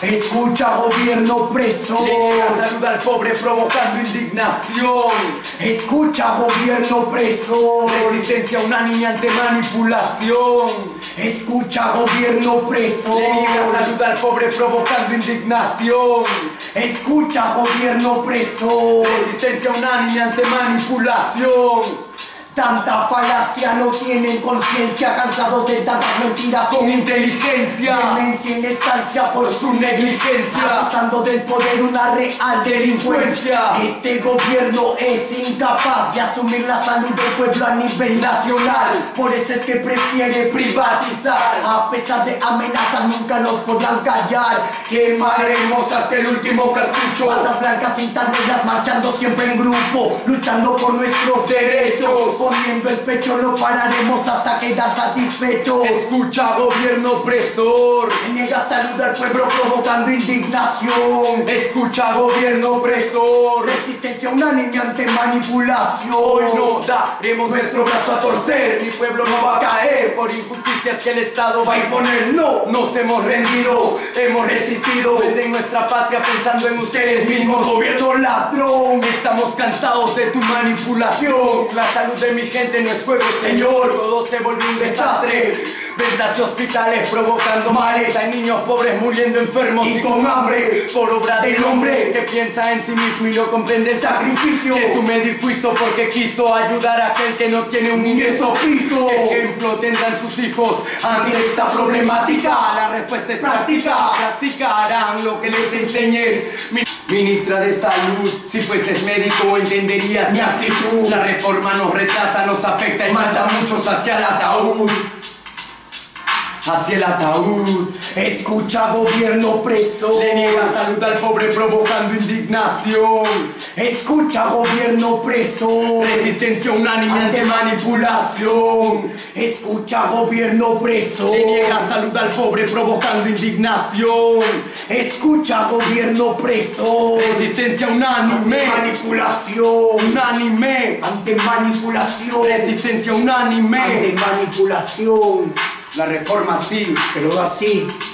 Escucha, gobierno opresor. Le niega salud al pobre provocando indignación. Escucha, gobierno opresor. Resistencia unánime ante manipulación. Escucha, gobierno opresor. Le niega salud al pobre provocando indignación. Escucha, gobierno opresor. Resistencia unánime ante manipulación. Tanta falacia, no tienen conciencia, cansados de tantas mentiras Con inteligencia, demencia en la estancia por su negligencia, abusando del poder, una real delincuencia. Este gobierno es incapaz de asumir la salud del pueblo a nivel nacional. Por eso es que prefiere privatizar. A pesar de amenazas nunca nos podrán callar. Quemaremos hasta el último cartucho. Bandas blancas, cintas negras, marchando siempre en grupo, luchando por nuestros derechos. Poniendo el pecho no pararemos hasta quedar satisfechos. Escucha, gobierno opresor. Le niega salud al pueblo provocando indignación. Escucha, gobierno opresor. Resistencia unánime ante manipulación. Hoy no daremos nuestro brazo a torcer. Mi pueblo no va a caer por injusticias que el Estado va a imponer. No, nos hemos rendido, hemos resistido. Venden nuestra patria pensando en ustedes mismos. Gobierno ladrón, estamos cansados de tu manipulación. La salud de mi gente no es juego, señor. Todo se volvió un desastre. Ventas de hospitales provocando males. Hay niños pobres muriendo enfermos y con hambre. Por obra del hombre que piensa en sí mismo y no comprende sacrificio. Que tu médico hizo porque quiso ayudar a aquel que no tiene un ingreso fijo. ¿Qué ejemplo tendrán sus hijos ante esta problemática? La respuesta es práctica. Practicarán lo que les enseñes. Ministra de Salud, si fueses médico entenderías mi actitud. La reforma nos retrasa, nos afecta y marcha a muchos hacia el ataúd. Hacia el ataúd. Escucha, gobierno opresor. Le niega salud al pobre provocando indignación. Escucha, gobierno opresor. Resistencia unánime ante manipulación. Escucha, gobierno opresor. Le niega salud al pobre provocando indignación. Escucha, gobierno opresor. Resistencia unánime ante manipulación. Unánime ante manipulación. Resistencia unánime ante manipulación. La reforma sí, pero así.